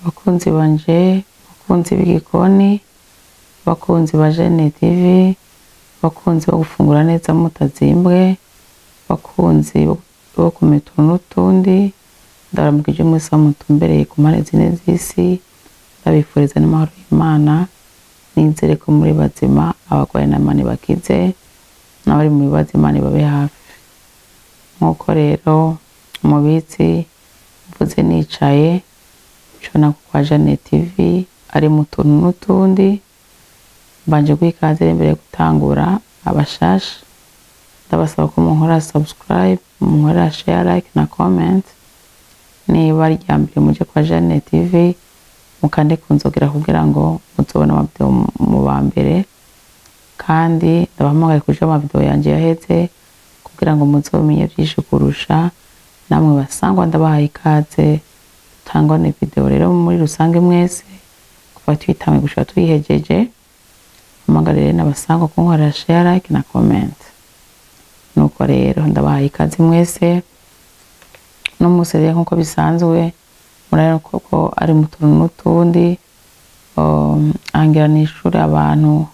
bakunzi banje, bakunzi b'igikoni, bakunzi ba Jene TV, bakunzi bo gufungura neza mutazimbwe, bakunzi bo kumenya utuntu n'utundi, ndabaramukije mwese aho mutumbereye ku mpande zine z'isi, ndabifuriza n'amahoro y'Imana, nizere ko muri bazima, abagwaye n'Imana bakize, n'abari mu bibazo Imana babe hafi. Nk'uko rero umubitsi mvuze nicaye cona kwa Jene TV ari mu tuntu n'utundi, mbanje kwikaze imbere gutangura abashasha, ndabasaba ko munkora subscribe, munkora share, like na comment. Niba ari ryambere muje kwa Jene TV mukande kunzogera kugira ngo muzobona amavideo mu bambere, kandi ndabahamagaye kuja amavideo yanje yaheze kugira ngo muzomenye byinshi kurusha, namwe basangwa ndabahaye ikaze tangwa ne video rero muri rusange mwese kuva twitamwe gushaka tuyihejeje. Amagarire n'abasangwa kunkora share, like na comment. Nuko rero ndabahaye ikaze mwese no musere nkuko bisanzwe murayero koko ari mu tuntu n'utundi, angira n'ishuri abantu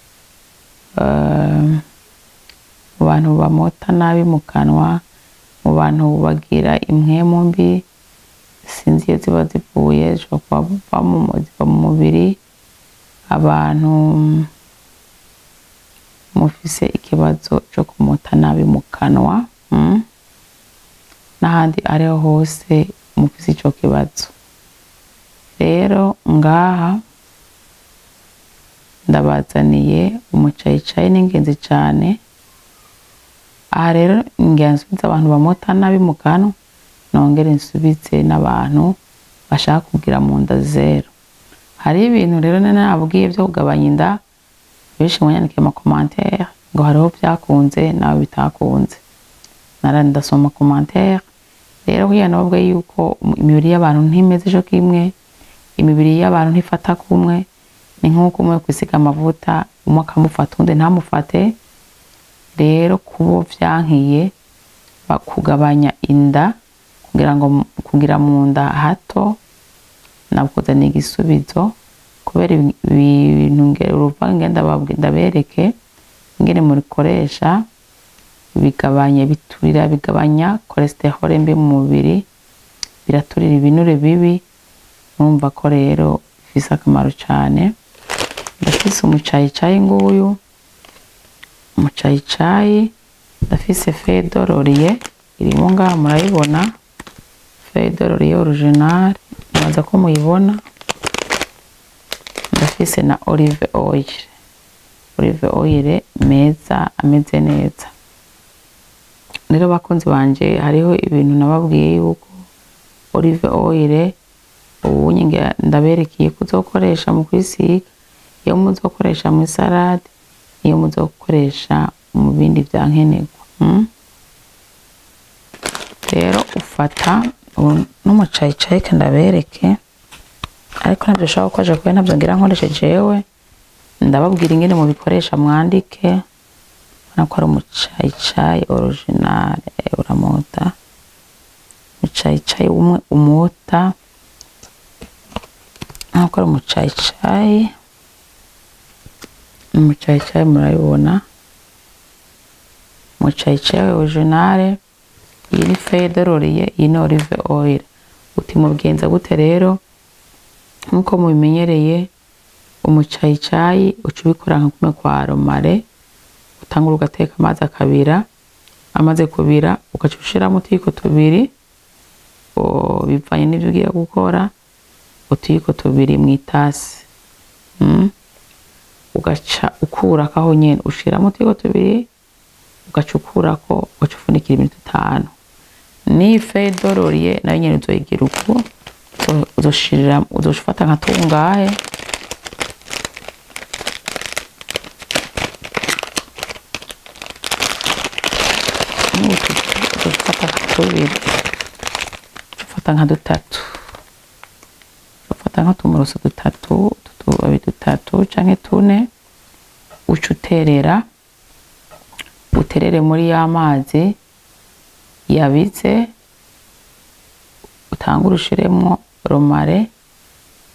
bamota nabi mu kanwa, mu bantu bagira impwemu mbi sinzi iyo ziba zivuye, zishobora kuba ziva mu mubiri, abantu mufise ikibazo cyo kumota nabi mu kanwa, n'ahandi ariho hose mufise ico kibazo. Rero ngaha ndabazaniye umucayicayi n'ingenzi cyane. Aha rero nsubiza abantu bamota nabi mu kanwa, nongere nsubize n'abantu bashaka kugira mu nda zero. Hari ibintu rero nabwiye byo kugabanya inda, benshi mwanyandikiye mu commentaire ngo hariho byakunze nawe bitakunze, ndasoma commentaire. Rero kuya nababwe yuko imibiri y'abantu ntimeze cyo kimwe, imibiri y'abantu ntifata kumwe, ni nk'uko umwe kwisiga amavuta umwe akamufata undi ntamufate. Rero kubo vyankiye bakugabanya inda kugira mu nda hato, nabuzaniye igisubizo kubera ibintu uruvange ndabereke ingene murikoresha, bigabanya cholesterol mbi mu mubiri, biraturira ibinure bibi. Numva ko rero bifise akamaro cyane. Ndafise umucayicayi nguyu, umucayicayi ndafise feuille de laurier irimo ngaha murayibona, feuille de laurier original mwaza ko muyibona. Ndafise na olive oil meza ameze neza. Rero bakunzi banje, hariho ibintu nababwiye yuko olive oil ubu nyinga ndaberekiye kuzokoresha mu kwisiga, iyo muzokoresha mu salade, iyo muzokoresha mu bindi byankenerwa. Rero ufata n'umucayicayi ndabereke, ariko nabyo shaka kwaje kwe nabyo ngira nkoreshe jewe, ndababwira ingene mu bikoresha mwandike. Nako ari umucayicayi original uramota, umucayicayi umwe umota, nako ari umucayicayi murayibona, umucayicayi original. Iyi ni feuille de laurier, iyi ni olive oil. Uti mubigenza gute rero? Nkuko mubimenyereye, umucayicayi uca ubikora nka kumwe kwa romare, utangura ugateka amazi akabira, amaze kubira ugaca ushiramo utuyiko tubiri, bivanye n'ibyo ugiye gukora, utuyiko tubiri mu itasi, ugaca ukurako aho nyene, ushiramo utuyiko tubiri ugaca ukurako, ugaca ufunikira iminota 5. Ni feuille de laurier nayo nyene uzoyigira uko, uzoshifata nka tungahe, ufata nka dutatu, ufata nka tumuroso dutatu, tutubabi dutatu canke tune, uca uterere muri y'amazi yabize, utangura ushiremwo romare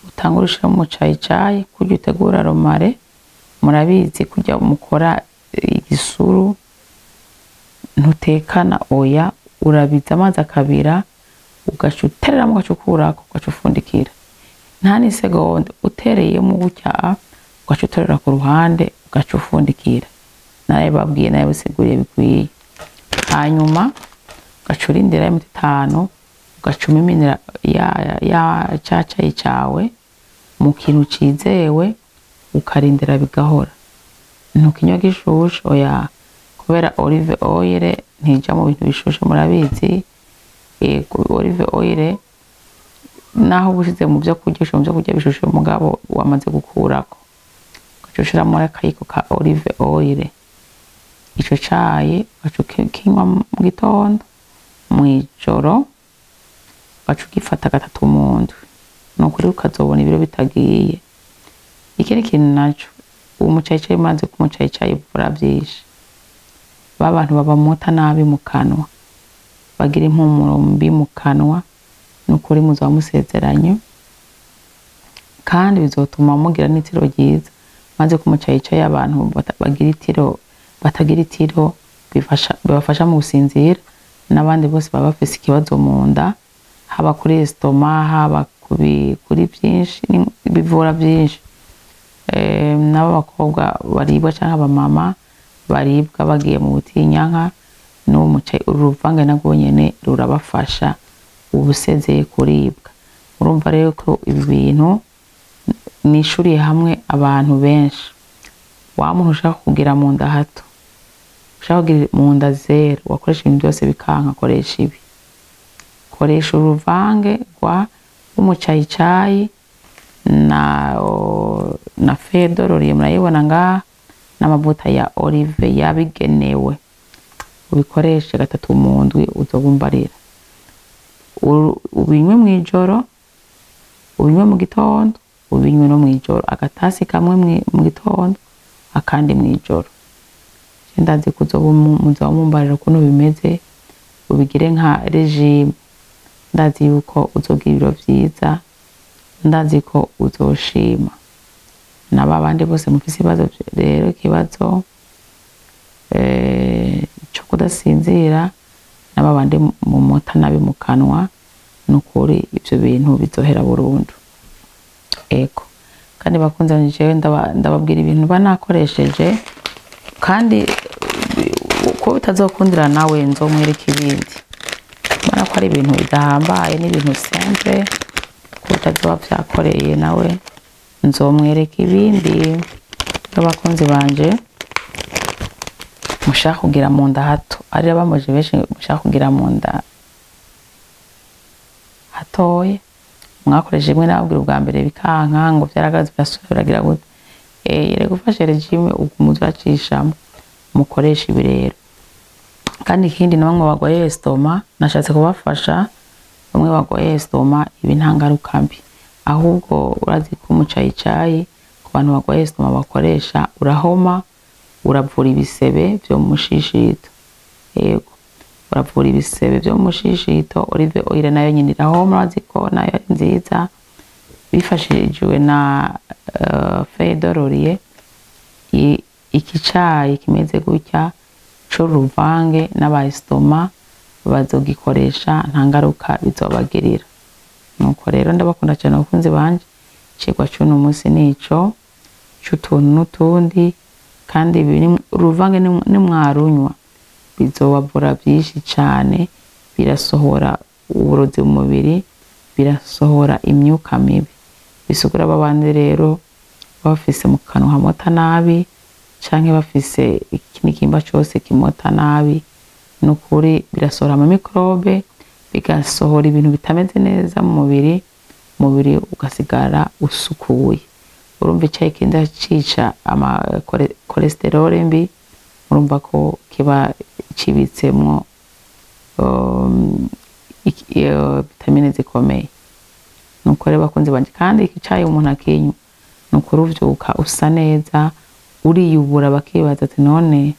utangurishira mu cayi kurya utegura romare murabizi kurya umukora igisuru ntutekana oya urabiza amazi akabira ugacuterera mu gacukurako ugacufundikira nta ni segonda utereyemo gutya ugacuterera ku ruhande ugacufundikira naye babwiye naye bisiguriye bikwiye hanyuma ugacurindira iminota 5 ugacuma iminira ya cacayi cawe mu kintu cizewe ukarindira bigahora ntukinywa gishushe oya kubera olive oil ntija mu bintu bishushe murabizi olive oil naho bushize mu byo kurya bishushe umugabo wamaze gukurako ugacushira muri akayiko ka olive oil ico cayi ugacukinywa mu gitondo mwijoro ugacugifata 3 mu ndwi nukuri ukazobona ibiro bitagiye ikindi kintu naco umucayicayi maze ku mucayicayi buvura vyinshi babantu baba muta nabi mu kanwa bagira impumuro mbi mu kanwa nukuri muzo musezeranye kandi bizotuma mugira n'itiro ryiza maze ku mucayicayi abantu batagira itiro bibafasha mu gusinzira n'abandi bose baba bafise ikibazo mu nda haba kuri estoma haba kuri byinshi bivura byinshi nabo bakobwa baribwa cyangwa abamama baribwa bagiye mu butinyanka no mucayi uruvange nagwo nyene rurabafasha ubusezeye kuribwa urumva rero ko ibi bintu nishuriye hamwe abantu benshi wa muntu ushaka kugira mu nda hato ushaka kugira mu nda zero wakoresha ibintu byose bikanka koresha ibi koresha uruvange rwa umucayicayi na fedororiye murayibona ngaha n'amavuta ya olive yabigenewe ubikoreshe 3 mu ndwi uzobumbarira ubinywe mwijoro ubinywe mu gitondo ubinywe no mwijoro agatasi kamwe mu gitondo akandi mwijoro ndazi muzobumbarira kuno bimeze ubigire nka regime ndazi yuko uzogira ibiro vyiza ndazi ko uzoshima n'abandi bose mufise ibibazo rero ikibazo cyo kudasinzira n'abandi mu mota nabi mu kanwa nukuri ivyo bintu bizohera burundu eko kandi bakunze njewe ndababwira ibintu banakoresheje kandi ko bitazokundira nawe nzomwereka ibindi bana ko ari ibintu bidahambaye n'ibintu simple ko bitazoba vyakoreye nawe nzomwereka ibindi abakunzi banje mushaka kugira mu nda hato ari abamoje benshi mushaka kugira mu nda hatoye mwakoresheje imwe nababwira ubwa mbere bikanka ngo vyaragaze byasubiragira gute yere gufasha regime ukumuza acishamo mukoresha ibi rero kandi ikindi na bamwe bagwaye estoma nashatse kubafasha bamwe bagwaye estoma ibi nta ngaruka mbi ahubwo urazi ko umucayicayi ku bantu bagwaye estoma bakoresha urahoma uravura ibisebe byo mushishito yego uravura ibisebe byo mushishito olive oil nayo nyine irahoma urazi ko nayo ari nziza bifashijwe na fedororiye iki cayi kimeze gutya c'uruvange n'aba estoma bazogikoresha nta ngaruka bizobagirira nuko rero ndabakunda cyane abakunzi banje cigwa cy'uno munsi nico c'utuntu n'utundi kandi uruvange nimwarunywa bizobavura byinshi cyane birasohora uburozi mu mubiri birasohora imyuka mibi bisugura babandi rero bafise mu kanwa hamota nabi canke bafise ikimba cyose kimota nabi nukuri birasohora ama microbe bigasohora ibintu bitameze neza mu mubiri ugasigara usukuye urumva icyayi kenda cica ama cholesterol mbi urumva ko kiba cibitsemwo vitamine zikomeye nuko rero bakunze banje kandi icyayi umuntu akinywa nuko uruvyuka usa neza uriyubura bakibaza ati none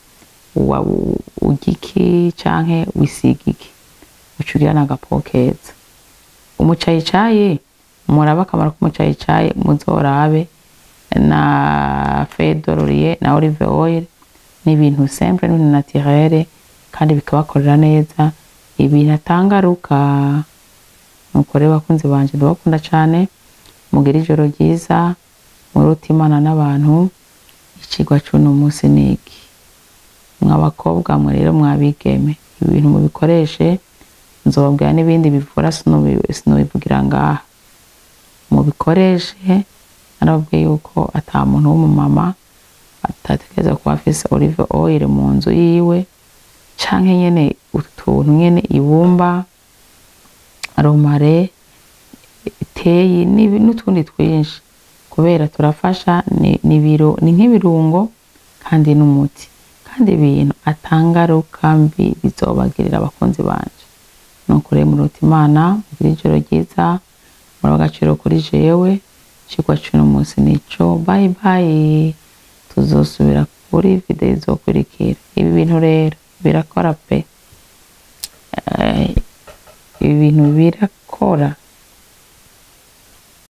ugiki canke wisigiki ucugira n'agapokeza umucayicayi murabe akamaro k'umucayicayi, muzorabe na fedoruriye na olive oil, ni ibintu simple n'ibintu naturel kandi bikabakorera neza, ibintu atangaruka. Nuko rero bakunzi banje ndabakunda cyane, mugira ijoro ryiza, muruta Imana n'abantu. Ikigwa c'uno munsi niki, mw'abakobwa mwe rero mwabigeme, ibintu mubikoreshe, nzobabwira n'ibindi bivura sinobivugira ngaha, mubikoreshe. Narababwiye yuko ata muntu w'umumama atatekereza kuba afise olive oil mu nzu yiwe, canke nyene utuntu nyene ibumba, romare, teyi n'utundi twinshi, kubera turafasha, ni nk'ibirungo kandi n'umuti, kandi ibintu atangaruka mbi bizobagirira abakunzi banje. Nuko rero muruta Imana, mugira ijoro ryiza, muri agaciro kuri jewe. Ikigwa c'uno munsi nico, bye bye, tuzosubira kuri video izokurikira. Ibi bintu rero birakora pe, ibi bintu birakora.